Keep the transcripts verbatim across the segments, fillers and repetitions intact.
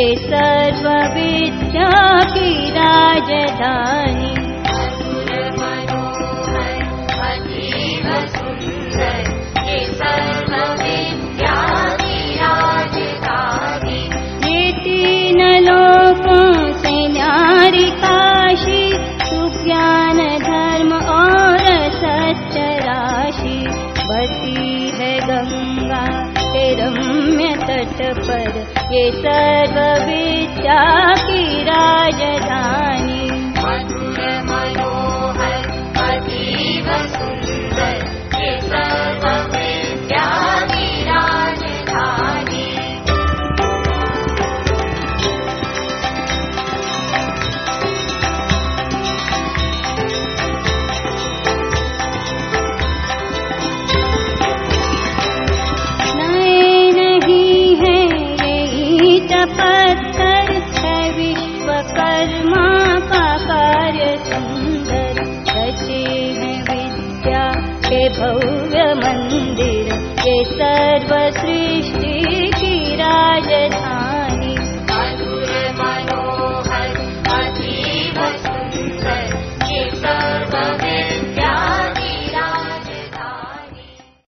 ये सर्व विद्या की राजधानी। मधुर मनोहर अतीव सुंदर ये सर्व विद्या की राजधानी। ये तीन लोकों से न्यारी काशी, सुज्ञान धर्म और सत्य राशि। बसी है गंगा के रम्य तट पर ये सर्व विद्या की राजधानी। मधुर मनोहर अतीव सुंदर ये सर्व विद्या की राजधानी। पत्थर है विश्वकर्मा का कार्य सुंदर। रचे हैं विद्या के भव्य मंदिर ये सर्व सृष्टि की राजधानी। मधुर मनोहर अतीव सुंदर ये सर्व विद्या की राजधानी।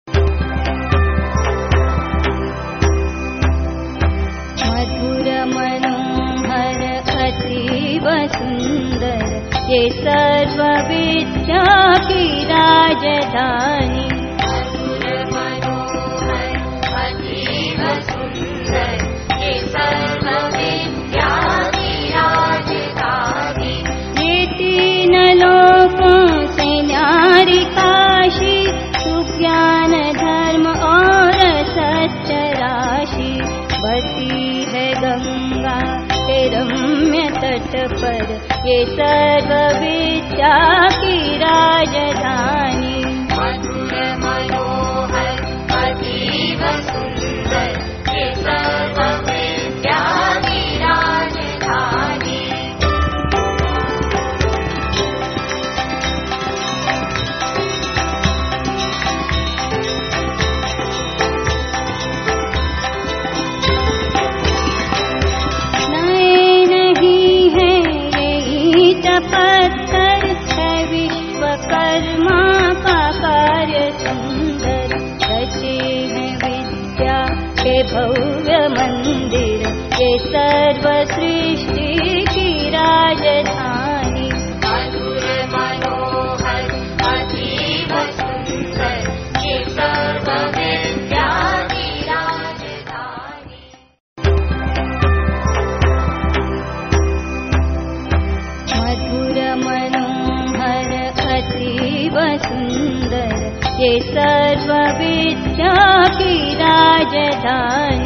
मधुर मनोहर अतीव सुंदर ये सर्व विद्या की राजधानी। मधुर मनोहर अतीव सुंदर ये सर्व विद्या की राजधानी। ये तीन लोकों से न्यारी काशी, सुज्ञान धर्म और सत्य राशि। बसी है गंगा के रम्य तट पर ये सर्व विद्या की राजधानी। मधुर मनोहर अतीव सुंदर ये सर्व विद्या की राजधानी। पत्थर है विश्वकर्मा का कार्य सुंदर। रचे हैं विद्या के भव्य मंदिर ये सर्व सृष्टि की राजधानी। मधुर मनोहर अतीव सुंदर ये सर्व विद्या की राजधानी। मधुर मनोहर अतीव सुंदर ये सर्व विद्या की राजधानी।